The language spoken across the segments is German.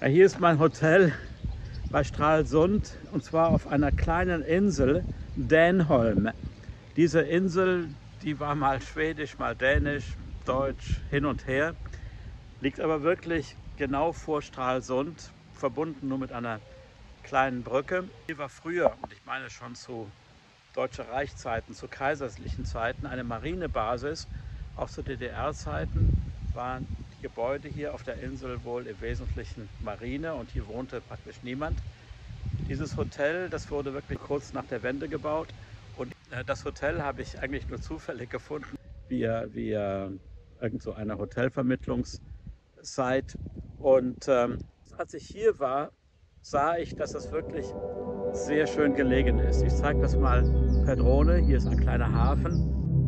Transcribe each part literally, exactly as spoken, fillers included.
Ja, hier ist mein Hotel bei Stralsund, und zwar auf einer kleinen Insel, Dänholm. Diese Insel, die war mal schwedisch, mal dänisch, deutsch, hin und her, liegt aber wirklich genau vor Stralsund, verbunden nur mit einer kleinen Brücke. Hier war früher, und ich meine schon zu Deutsche Reichszeiten, zu kaiserlichen Zeiten, eine Marinebasis. Auch zu D D R-Zeiten waren die Gebäude hier auf der Insel wohl im Wesentlichen Marine, und hier wohnte praktisch niemand. Dieses Hotel, das wurde wirklich kurz nach der Wende gebaut, und das Hotel habe ich eigentlich nur zufällig gefunden, via, via irgend so eine Hotelvermittlungssite. Und ähm, als ich hier war, sah ich, dass es wirklich sehr schön gelegen ist. Ich zeige das mal per Drohne. Hier ist ein kleiner Hafen.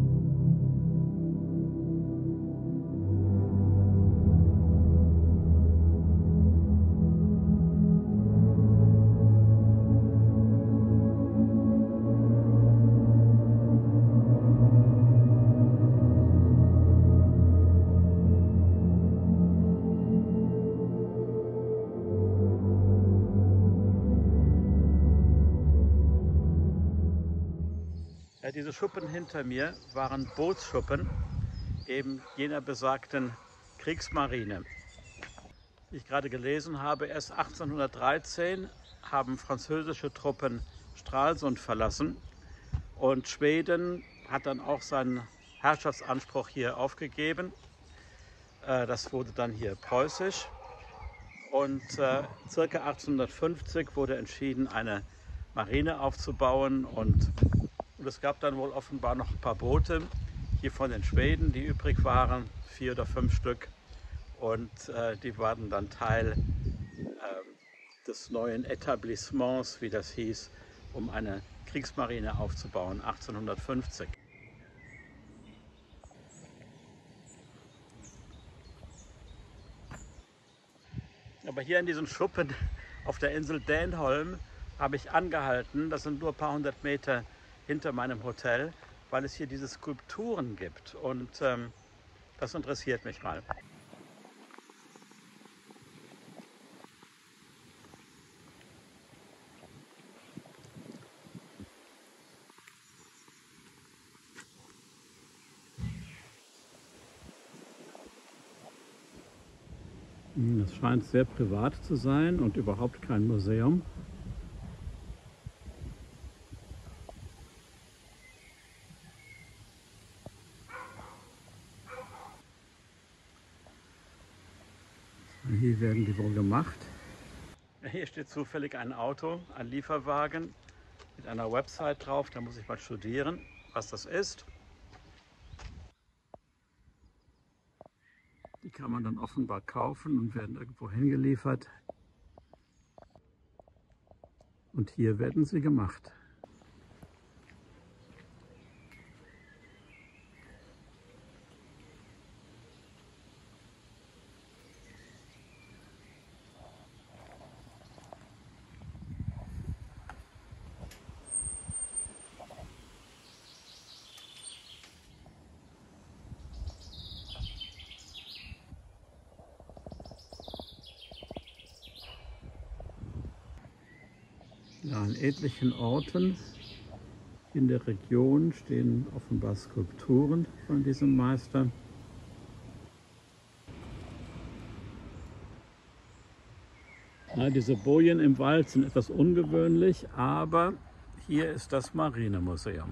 Ja, diese Schuppen hinter mir waren Bootsschuppen, eben jener besagten Kriegsmarine. Wie ich gerade gelesen habe, erst achtzehnhundertdreizehn haben französische Truppen Stralsund verlassen, und Schweden hat dann auch seinen Herrschaftsanspruch hier aufgegeben. Das wurde dann hier preußisch, und äh, ca. achtzehnhundertfünfzig wurde entschieden, eine Marine aufzubauen, und Und es gab dann wohl offenbar noch ein paar Boote hier von den Schweden, die übrig waren, vier oder fünf Stück. Und äh, die waren dann Teil äh, des neuen Etablissements, wie das hieß, um eine Kriegsmarine aufzubauen, achtzehnhundertfünfzig. Aber hier in diesen Schuppen auf der Insel Dänholm habe ich angehalten. Das sind nur ein paar hundert Meter hinter meinem Hotel, weil es hier diese Skulpturen gibt, und ähm, das interessiert mich mal. Das scheint sehr privat zu sein und überhaupt kein Museum. Hier werden die wohl gemacht. Hier steht zufällig ein Auto, ein Lieferwagen mit einer Website drauf. Da muss ich mal studieren, was das ist. Die kann man dann offenbar kaufen und werden irgendwo hingeliefert. Und hier werden sie gemacht. Ja, an etlichen Orten in der Region stehen offenbar Skulpturen von diesem Meister. Ja, diese Bojen im Wald sind etwas ungewöhnlich, aber hier ist das Marinemuseum.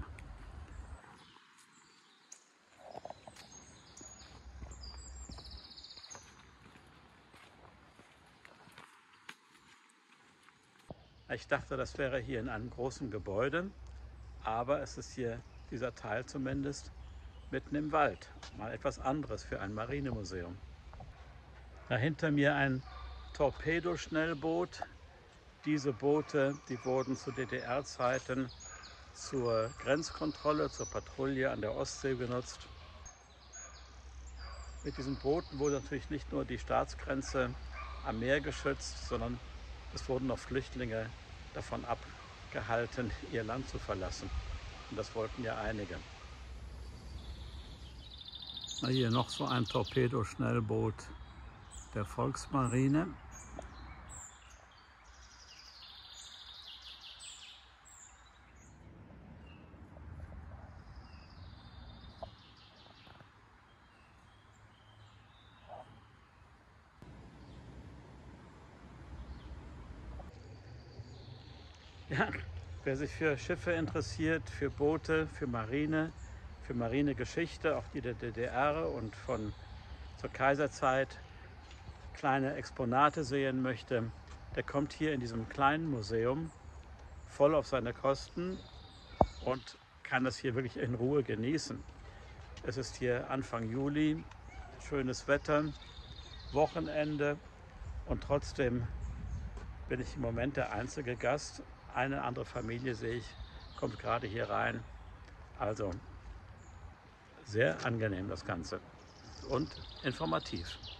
Ich dachte, das wäre hier in einem großen Gebäude, aber es ist hier, dieser Teil zumindest, mitten im Wald. Mal etwas anderes für ein Marinemuseum. Da hinter mir ein Torpedoschnellboot. Diese Boote, die wurden zu D D R-Zeiten zur Grenzkontrolle, zur Patrouille an der Ostsee genutzt. Mit diesen Booten wurde natürlich nicht nur die Staatsgrenze am Meer geschützt, sondern es wurden auch Flüchtlinge davon abgehalten, ihr Land zu verlassen. Und das wollten ja einige. Hier noch so ein Torpedoschnellboot der Volksmarine. Ja, wer sich für Schiffe interessiert, für Boote, für Marine, für Marinegeschichte, auch die der D D R und von zur Kaiserzeit kleine Exponate sehen möchte, der kommt hier in diesem kleinen Museum voll auf seine Kosten und kann das hier wirklich in Ruhe genießen. Es ist hier Anfang Juli, schönes Wetter, Wochenende und trotzdem bin ich im Moment der einzige Gast. Eine andere Familie sehe ich, kommt gerade hier rein. Also sehr angenehm das Ganze und informativ.